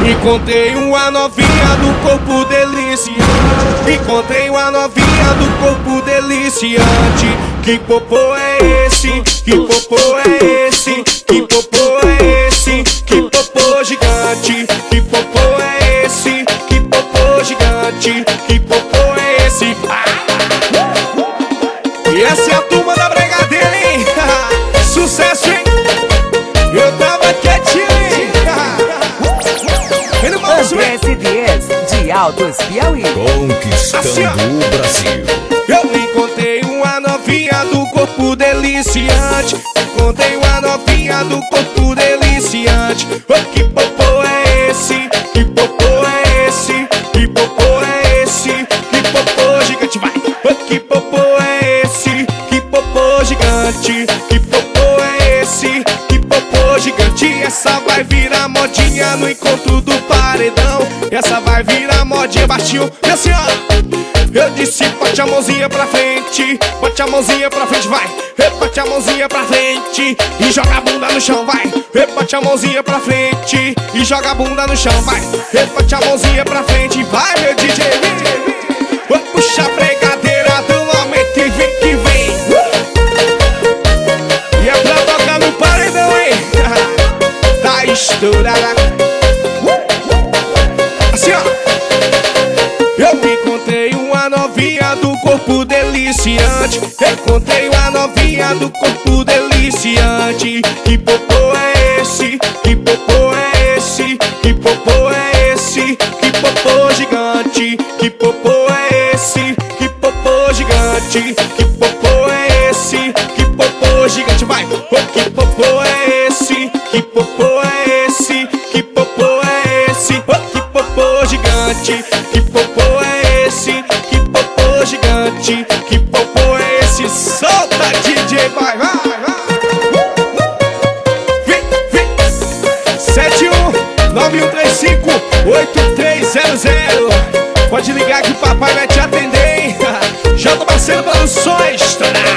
Encontrei uma novinha do corpo deliciante. Encontrei uma novinha do corpo deliciante. Que popô é esse? Que popô é esse? Que popô é esse? Que popô gigante? Que popô é esse? Que popô gigante? Que popô é esse? E essa é a turma da Bregadeira, hein? Sucesso, hein? Eu tava quietinho, hein? André CDs de Altos Piauí, conquistando assim, o Brasil. Eu encontrei uma novinha do corpo deliciante. Encontrei uma novinha do corpo deliciante. Oh, que popô é esse? Que popô é esse? Que popô é esse? Que popô gigante, vai! Oh, que popô é esse? Que popô gigante? Que popô é esse? Que popô gigante? Essa vai virar modinha no encontro do paredão. Essa vai virar modinha, baixinho, e assim ó. Eu disse, bote a mãozinha pra frente, bote a mãozinha pra frente, vai. Bote a mãozinha pra frente e joga a bunda no chão, vai. Bote a mãozinha pra frente e joga a bunda no chão, vai. Bote a mãozinha pra frente, vai meu DJ. Vou puxar a bregadeira do aumento e vem que vem. E é pra tocar no paredão, hein? Tá estourada. Assim ó. Eu encontrei uma novinha do corpo deliciante. Encontrei uma novinha do corpo deliciante. Que popô é esse? Que popô é esse? Que popô é esse? Que popô gigante? Que popô é esse? Que popô gigante? Que popô é esse? Que popô gigante, vai! Oh, que popô é esse? Que popô é esse? Que popô é esse? Oh, que popô gigante? Que popô é esse? Que popô gigante? Que popô é esse? Solta, DJ, vai, vai, vai! Vem, vem! 7191358300. Pode ligar que o papai vai te atender, hein? Já tô Parceiro Produções, estourar!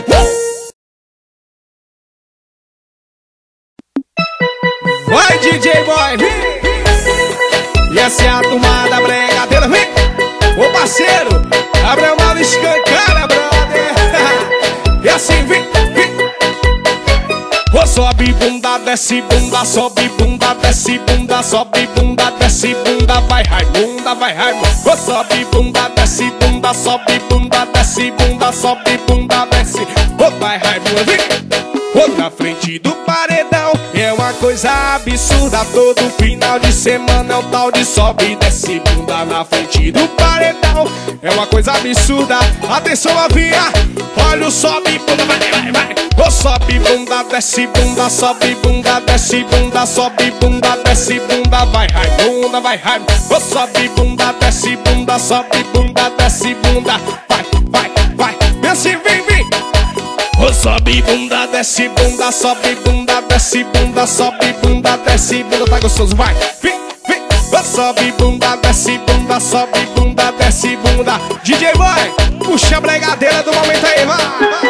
Vai, DJ Boy, vem! E essa é a turma da Bregadeira, vem! Ô parceiro, abre a mão e escancara, brother! E assim, vem, vem! Ô, sobe bunda, desce bunda, sobe bunda, desce bunda, sobe bunda, desce bunda, vai Raimunda, vai Raimunda! Ô, sobe bunda, desce bunda, sobe bunda, desce bunda, sobe bunda, desce, ô, vai Raimunda, vem! Ô, na frente do paredão é uma coisa absurda. Todo final de semana é um tal de sobe e desce bunda. Na frente do paredão é uma coisa absurda. Atenção novinha, olha o sobe bunda, vai, vai, vai. Ô, sobe bunda, desce bunda, sobe bunda, desce bunda, sobe bunda, desce bunda, vai Raimunda, vai Raimunda. Ô, sobe bunda, desce bunda, sobe bunda, desce bunda, vai, vai, vai. Desce, vem, vem. Ô, sobe bunda, desce bunda, sobe bunda, desce bunda, sobe bunda, desce bunda, tá gostoso, vai, vem, vem. Ô, sobe bunda, desce bunda, sobe bunda, desce bunda. DJ Boy, puxa a bregadeira do momento aí, vai,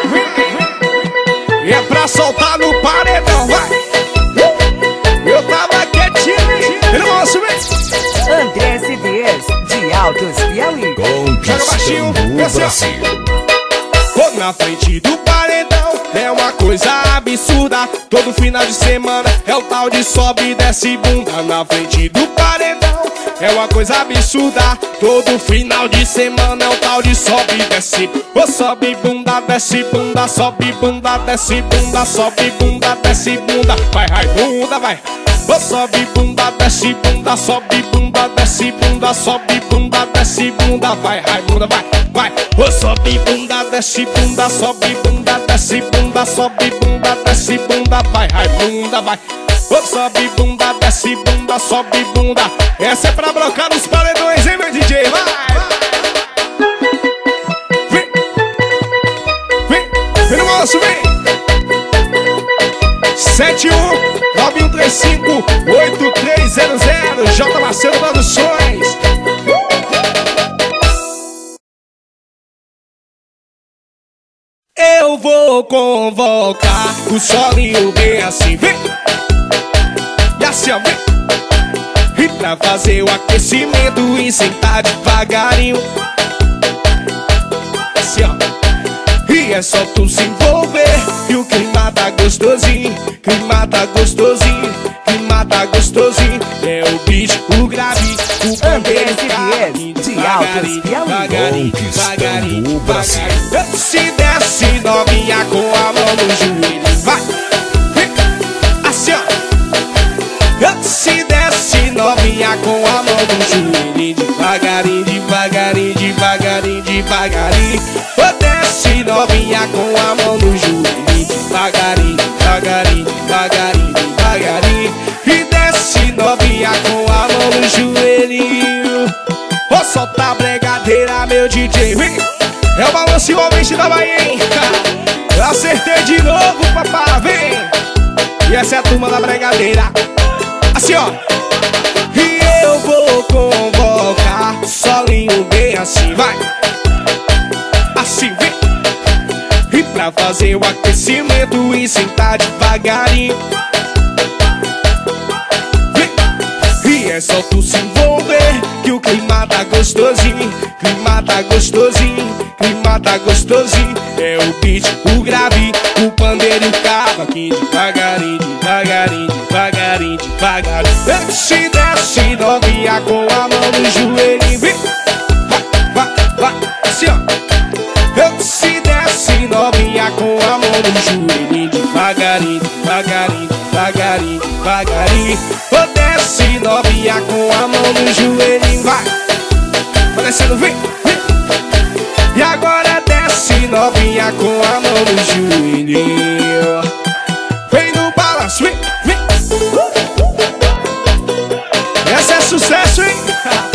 vem. E é pra soltar no paredão, vai. Eu tava quietinho, irmão, vem. André CDs de Altos Piauí, Conquistando o Brasil. Ô, na frente do paredão é uma coisa absurda. Todo final de semana é o tal de sobe e desce bunda. Na frente do paredão é uma coisa absurda. Todo final de semana é o tal de sobe e desce. Ô, sobe bunda, desce bunda, sobe bunda, desce bunda, sobe bunda, desce bunda, vai Raimunda, vai. Ô, sobe bunda, desce bunda, sobe bunda, desce bunda, sobe bunda, desce bunda, vai Raimunda, vai, vai. Ô, sobe bunda, desce bunda, sobe bunda, desce bunda, sobe bunda, desce bunda, vai Raimunda, vai. Ô, sobe bunda, desce bunda, sobe bunda. Essa é pra blocar nos paredões, hein, meu DJ, vai, vai. Vem, vem, vem no moço, vem. 7191358300. J. Parceiro Produções. Eu vou convocar o solinho bem assim, vem. E assim, ó, vem. pra fazer o aquecimento e sentar devagarinho. Assim, ó. E é só tu se envolver e o clima tá gostosinho. Clima tá gostosinho, clima tá gostosinho. É o beat, o grave, o pandeiro, devagarinho, devagarinho, devagarinho, devagarinho. Se desce novinha com a mão no joelho, vai. Assim, ó. Se desce novinha com a mão no joelho, devagarinho, devagarinho, devagarinho, devagarinho. Desce novinha com a mão no joelho, devagarinho, devagarinho, devagarinho, devagarinho. E desce novinha com a mão no joelhinho. Vou soltar a bregadeira, meu DJ. É o balanço ouvinte da Bahia, hein? Eu acertei de novo, papá, vem. E essa é a turma da bregadeira. Assim, ó. E eu vou convocar solinho bem assim, vai. Assim, vem. E pra fazer o aquecimento e sentar devagarinho, vem. E é só tu se envolver que o clima tá gostosinho. Clima tá gostosinho, clima tá gostosinho. É o beat, o grave, o pandeiro e o cavaquinho. Devagarinho, devagarinho, devagarinho, devagarinho. Se desce novinha com a mão no joelho, vem. Vai, vai, vai, assim, ó. Se desce novinha com a mão no joelho, devagarinho, devagarinho, devagarinho, devagarinho. Desce novinha com a mão no joelho, vai. Vai descendo, vem, vem. E agora desce novinha com a mão no joelho. Vem no balanço, vem, vem. Essa é sucesso, hein?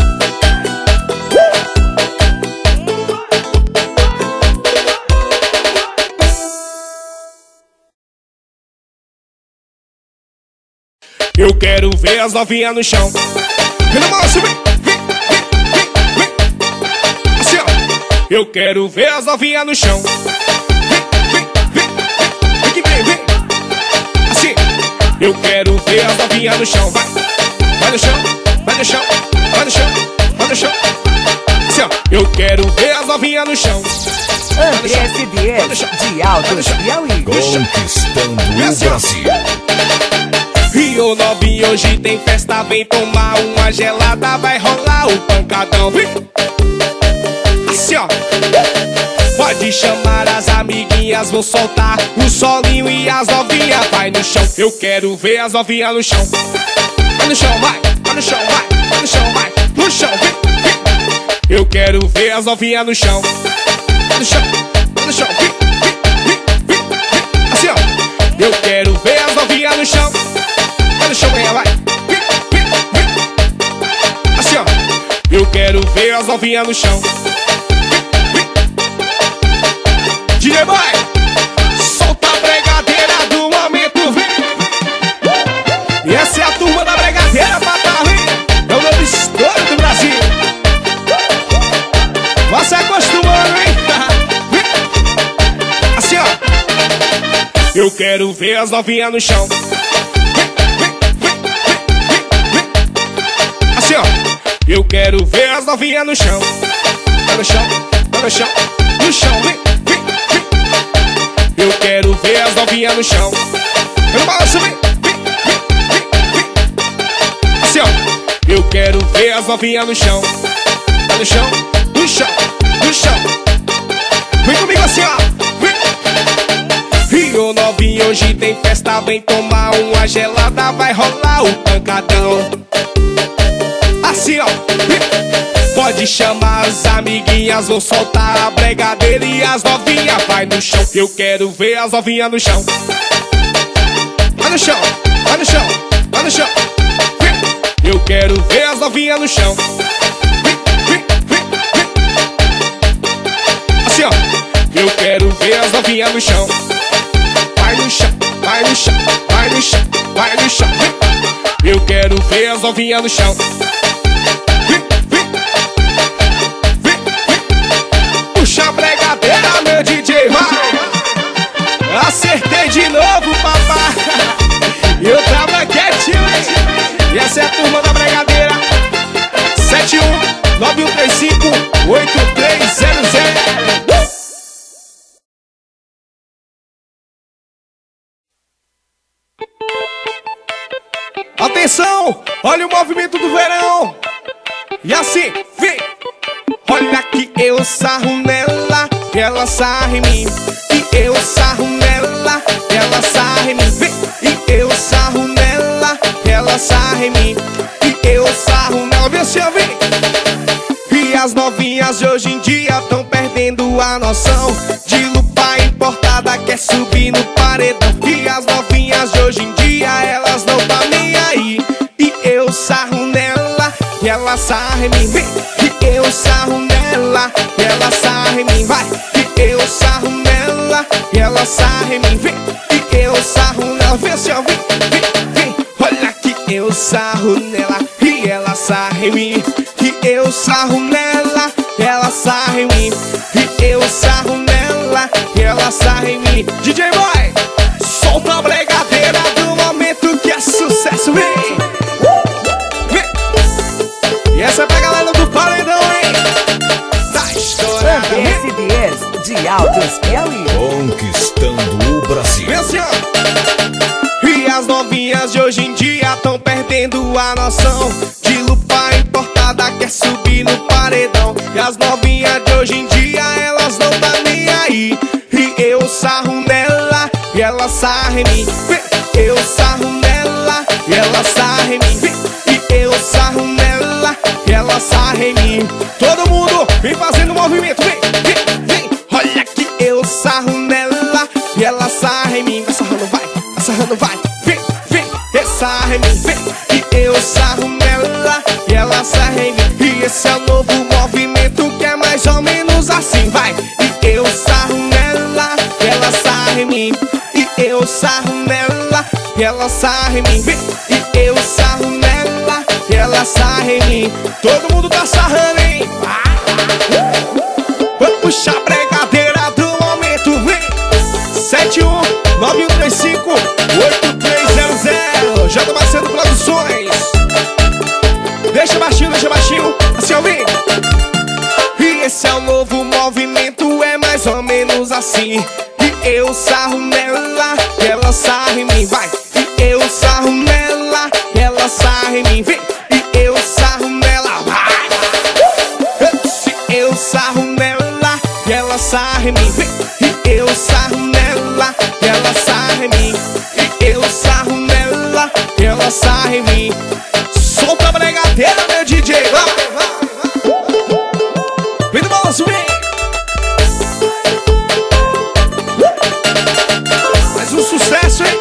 Eu quero ver as novinhas no chão. Vem no balanço, vem, vem, vem, vem, vem. Assim, ó. Eu quero ver as novinhas no chão. Vem, vem, vem, vem, vem que vem, vem. Assim, eu quero ver as novinhas no chão. Vai, vai no chão, vai no chão, vai no chão, vai no chão. Assim, ó. Eu quero ver as novinhas no chão. André SDS, de Altos Piauí. Conquistando o Brasil. E o novinho hoje tem festa, vem tomar uma gelada, vai rolar o pancadão, vem. Assim, ó. Pode chamar as amiguinhas, vou soltar o solinho e as novinhas vai no chão. Eu quero ver as novinhas no chão. Vai no chão, vai, vai no chão, vai, vai no chão, vai, no chão, vem, vem. Eu quero ver as novinhas no chão. Vai no chão, vai no chão, vem, vem, vem, vem. Assim, ó. Eu quero ver as novinhas no chão. Vai no chão, venha, vai. Vem, vem, vem. Assim, ó. Eu quero ver as novinhas no chão. Vem, vem. DJ Boy, solta a bregadeira do momento, vem. E essa é a turma da bregadeira, papai, vem. É o novo estouro do Brasil. Vai se acostumando, hein. Vem. Assim, ó. Eu quero ver as novinhas no chão. Eu quero ver as novinhas no chão. Vai no chão, vai no chão, no chão, vem, vem, vem. Eu quero ver as novinhas no chão. Eu não balanço, vem, vem, vem, vem. Assim, ó. Eu quero ver as novinhas no chão. Vai no chão, no chão, no chão. Vem comigo assim, ó. Vem. E o novinho hoje tem festa, vem tomar uma gelada, vai rolar o pancadão. Assim, ó. Pode chamar as amiguinhas, vou soltar a bregadeira e as novinhas vai no chão. Eu quero ver as novinhas no chão. Vai no chão, vai no chão, vai no chão. Vem. Eu quero ver as novinhas no chão. Vem, vem, vem, vem. Assim, ó. Eu quero ver as novinhas no chão. Vai no chão, vai no chão, vai no chão, vai no chão. Vem. Eu quero ver as novinhas no chão. Puxa a bregadeira, meu DJ, vai. Acertei de novo, papai. Eu tava quietinho, hein? E essa é a turma da bregadeira. 9135-8300. Atenção, olha o movimento do verão. E assim, vem. Olha que eu sarro nela, que ela sarra em mim. E eu sarro nela, que ela sarra em mim. Vem. E eu sarro nela, que ela sarra em mim. E eu sarro nela, vem assim, vem. E as novinhas de hoje em dia tão perdendo a noção. De lupa importada quer subir no paredão. E as novinhas de hoje em dia elas não tá nem aí. E eu sarro nela, e ela sarra em mim. Vem. E eu sarro nela, e ela sarra em mim. Vai. E eu sarro nela, e ela sarra em mim. Vem. E eu sarro nela, vem assim, ó, vem, vem, vem. Olha que eu sarro nela, e ela sarra em mim. E eu sarro nela, e ela sarra em mim. E eu sarro nela, e ela sarra em mim. DJ Boy, solta a bregadeira do momento que é sucesso, vem. E essa é pra galera do paredão, hein? Tá estourada, André S10 de Altos Piauí. Conquistando o Brasil. vem assim, ó. E as novinhas de hoje em dia tão perdendo a noção. De lupa importada quer subir no paredão. E as novinhas de hoje em dia elas não tá nem aí. E eu sarro nela, e ela sarra em mim. Vem. Eu sarro nela, e ela sarra em mim. Vem. E eu sarro nela, e ela sarra em mim. Todo mundo vem fazendo movimento, vem, vem, vem. Olha que eu sarro nela, e ela sarra em mim. Vai sarrando, vai, vem, vem, sarra em mim, vem. E eu sarro nela, e ela sarra em mim. E esse é o novo movimento que é mais ou menos assim, vai. E eu sarro nela, e ela sarra em mim. E eu sarro nela, e ela sarra em mim, vem. E eu sarro nela, e ela sarra em mim. Todo mundo tá sarrando, hein? Vou puxar a bregadeira do momento, vem. 71-9135-8300. Já tô Macedo Produções. Deixa baixinho, assim ó, vem. E esse é o novo movimento, é mais ou menos assim. E eu sarro nela, e ela sarra em mim, vai. E eu sarro nela, e ela sarra em mim, vem. E eu sarro nela, vai. Se eu sarro nela, e ela sarra em mim, vem. E eu sarro nela, e ela sarra em mim. E eu sarro nela, e ela sarra em mim. Solta a bregadeira, meu DJ, vai. Vem do balanço, vem. Mais um sucesso, hein?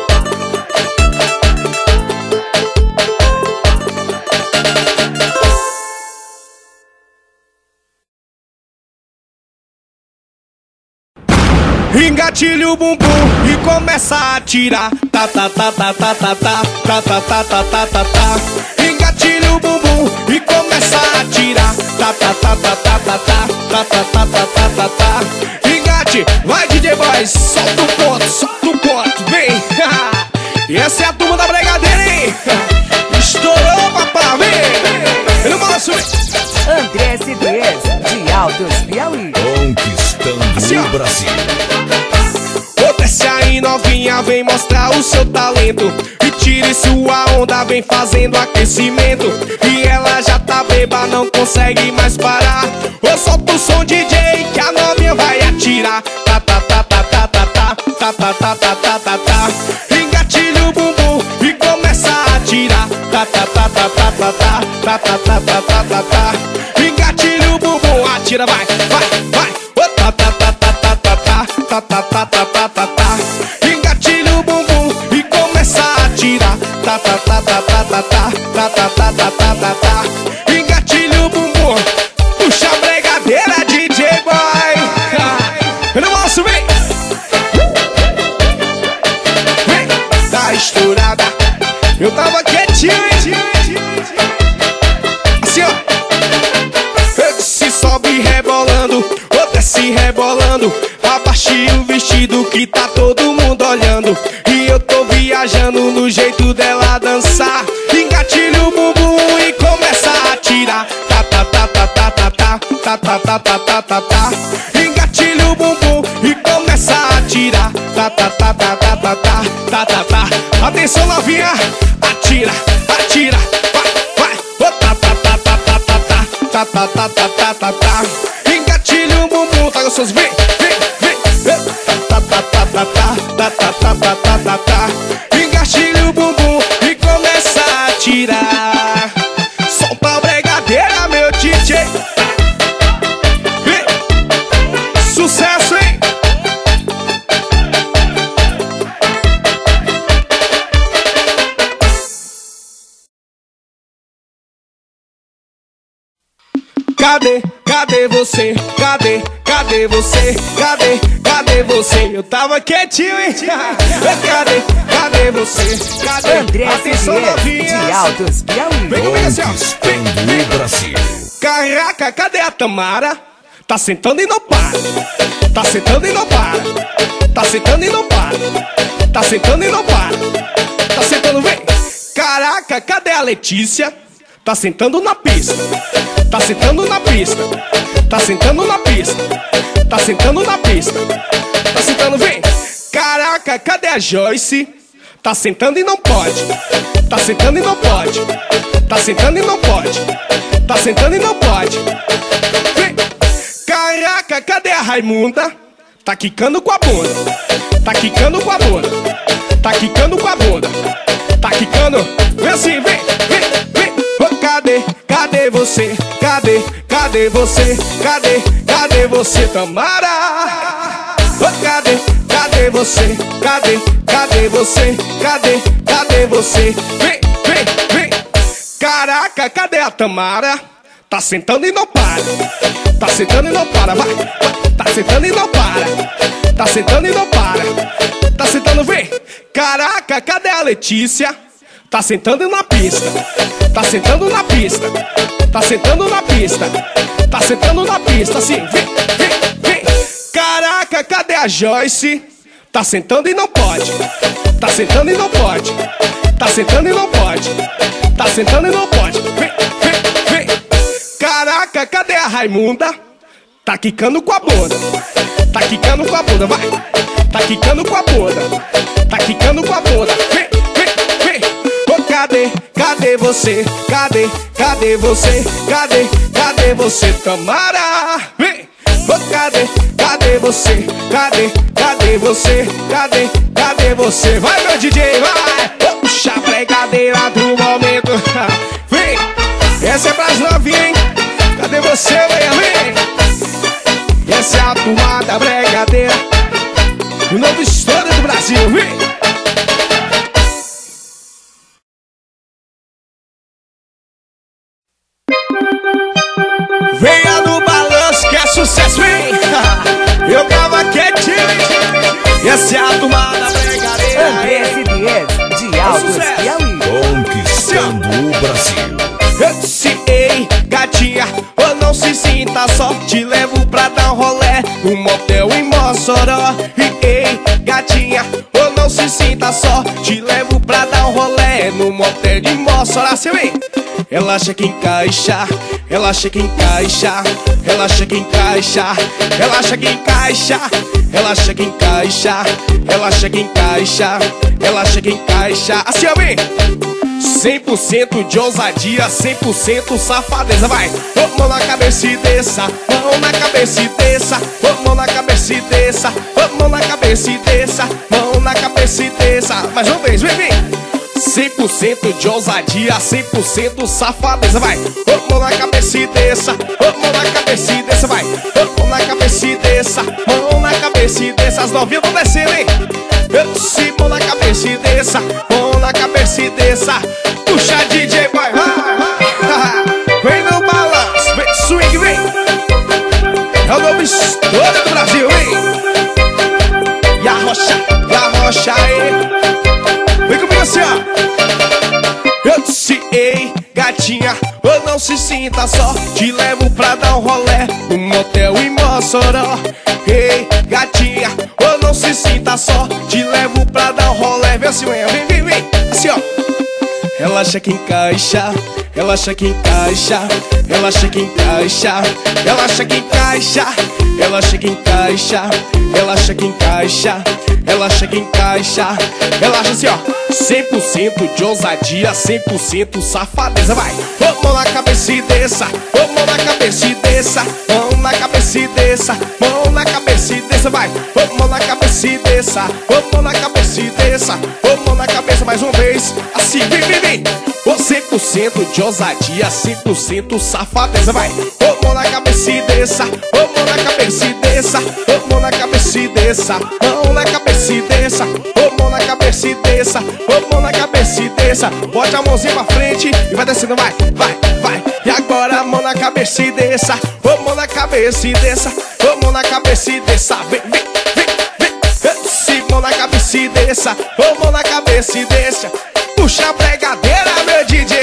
Engatilha o bumbum e começa a atirar. Tá, tá, tá, tá, tá, tá, tá, tá, tá, tá, tá, tá, tá, tá. Engatilha o bumbum e começa a atirar. Tá, tá, tá, tá, tá, tá, tá, tá, tá, tá, tá, tá, tá, tá. Engate, vai DJ Boy, solta o ponto, vem. E essa é a turma da bregadeira, hein? Estourou, papá, vem. Ele balanço, vem. André S10 de Altos Piauí. Conquistando Assim, ó. o Brasil. Ô, desce aí novinha, vem mostrar o seu talento. E tire sua onda, vem fazendo aquecimento. E ela já tá beba, não consegue mais parar. Ô, solta o som DJ que a novinha vai atirar. Tá, tá, tá, tá, tá, tá, tá, tá, tá, tá, tá, tá, tá, tá. Engatilha o bumbum e começa a atirar. Tá, tá, tá, tá, tá, tá, tá, tá, tá, tá, tá, tá, tá, tá. Engatilha o bumbum, atira, vai, vai, vai. Ô, tá, tá, tá, tá, tá, tá, tá, tá, tá, tá, tá, tá, tá, tá. Engatilha o bumbum e começa a atirar. Tá, tá, tá, tá, tá, tá, tá, tá, tá, tá, tá, tá, tá, tá. Engatilha o bumbum, puxa a bregadeira, DJ Boy. Eu não posso, vem. Vem, tá estourada. Eu tava quietinho, assim, ó. Se sobe rebolando, ou desce rebolando. Abaixe o vestido que tá todo mundo olhando. E eu tô viajando no jeito dela dançar. Engatilha o bumbum e começa a atirar. Tá, tá, tá, tá, tá, tá, tá, tá. Engatilha o bumbum e começa a atirar. Tá, tá, tá, tá, tá, tá, tá, tá, tá, tá. Atenção novinha, atira, atira, vai, vai. Oh, tá, tá, tá, tá, tá, tá, tá, tá, tá, tá, tá, tá, tá, tá. Engatilha o bumbum, tá gostoso, vem, vem, vem. Tá, tá, tá, tá, tá, tá, tá, tá, tá, tá, tá, tá. Engatilha o bumbum e começa a atirar. Solta a bregadeira, meu DJ. Sucesso, hein? Cadê, cadê você? Cadê, cadê você? Cadê, cadê você? Eu tava quietinho, hein? Cadê, cadê você? Cadê? André Atenção, Sivier, novinhas. de Altos Piauí. Vem comigo assim, ó. Conquistando o Brasil. Caraca, cadê a Tamara? Tá sentando e não para. Tá sentando e não para. Tá sentando e não para. Tá sentando e não para. Tá sentando, vem. Caraca, cadê a Letícia? Tá sentando na pista. Tá sentando na pista. Tá sentando na pista. Tá sentando na pista. Tá sentando, vem. Caraca, cadê a Joyce? Tá sentando e não pode. Tá sentando e não pode. Tá sentando e não pode. Tá sentando e não pode. Vem. Caraca, cadê a Raimunda? Tá quicando com a bunda. Tá quicando com a bunda. Tá quicando com a bunda. Tá quicando. Vem assim, vem, vem, vem. Oh, cadê, cadê você? Cadê, cadê você? Cadê, cadê você, Tamara? Oh, cadê, cadê você? Cadê, cadê você? Cadê, cadê você? Vem, vem, vem. Caraca, cadê a Tamara? Tá sentando e não para. Tá sentando e não para, vai. Tá sentando e não para. Tá sentando e não para. Tá sentando, vem. Caraca, cadê a Letícia? Tá sentando na pista. Tá sentando na pista. Tá sentando na pista. Tá sentando na pista, assim, vem, vem, vem. Caraca, cadê a Joyce? Tá sentando e não pode. Tá sentando e não pode. Tá sentando e não pode. Tá sentando e não pode. Vem, vem, vem. Caraca, cadê a Raimunda? Tá quicando com a bunda. Tá quicando com a bunda, vai. Tá quicando com a bunda. Tá quicando com a bunda. Vem, vem, vem. Oh, cadê, cadê você? Cadê, cadê você? Cadê, cadê você, Tamara? Vem. Oh, cadê, cadê você? Cadê, cadê você? Cadê, cadê você? Vai, meu DJ, vai. Oh, puxa a bregadeira do momento. Vem. Essa é pras novinhas, hein? Cadê você, vem? Essa é a turma da bregadeira, o novo história do Brasil, vem! Venha no balanço que é sucesso, vem! Eu tava quietinho, essa é a turma da bregadeira. André Sivier, de Altos Piauí. Conquistando o Brasil. Eu disse, ei, gatinha, ou não se sinta só. Te levo pra dar um rolé no motel em Mossoró. E ei, gatinha, ou não se sinta só. Te levo pra dar um rolé no motel de Mossoró. Cê vem. Ela acha que encaixa, ela acha que encaixa, ela acha que encaixa, ela acha que encaixa, ela acha que encaixa, ela acha que encaixa, ela acha que encaixa. Assim, ó, vem. 100% de ousadia, 100% safadeza, vai! Oh, mão na cabeça e desça, mão na cabeça e desça, oh, mão na cabeça e desça, oh, mão na cabeça e desça, mão na cabeça e desça. Mais uma vez, vem, vem! 100% de ousadia, 100% safadeza, vai! Oh, mão na cabeça e desça, oh, mão na cabeça e desça, vai! Oh, mão na cabeça e desça, mão na cabeça e desça. As novinhas vão descendo, hein? Se mão na cabeça e desça, mão na cabeça e desça. Puxa DJ, vai, vem no balanço, vem swing, vem. É o novo história do Brasil, vem. E a rocha aí. Vem comigo assim, ó. Eu disse, ei, gatinha, ou não se sinta só. Te levo pra dar um rolé no motel em Mossoró. Ei, gatinha, ou não se sinta só. Te levo pra dar um rolé. Vem assim, vem, vem, vem. Assim, ó. relaxa que encaixa, relaxa que encaixa, relaxa que encaixa, relaxa que encaixa, relaxa que encaixa, relaxa que encaixa, relaxa que encaixa, relaxa assim ó, 100% de ousadia, 100% safadeza, vai! Ô mão na cabeça e desça, ô mão na cabeça e desça, mão na cabeça e desça, mão na cabeça e desça, vai! Ô mão na cabeça e desça, ô mão na cabeça e desça, ô mão na cabeça mais uma vez, assim, vem, vem, vem! Ô 100% de ousadia, 100% safadeza, vai! Ô mão na cabeça e desça, ô mão na cabeça e desça, ô mão na cabeça e desça, mão na cabeça e desça, ô mão na cabeça e desça, ô mão na cabeça e desça, bote a mãozinha pra frente e vai descendo, vai, vai, vai! E agora a mão na cabeça e desça, ô mão na cabeça e desça, ô mão na cabeça e desça, vem, vem, vem, vem! Se mão na cabeça e desça, ô mão na cabeça e desça, puxa a pregadeira, meu DJ!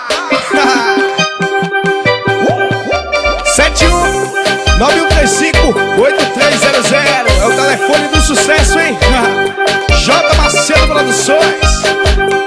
71-9135-8300 é o telefone do sucesso, hein? J. Macedo Produções.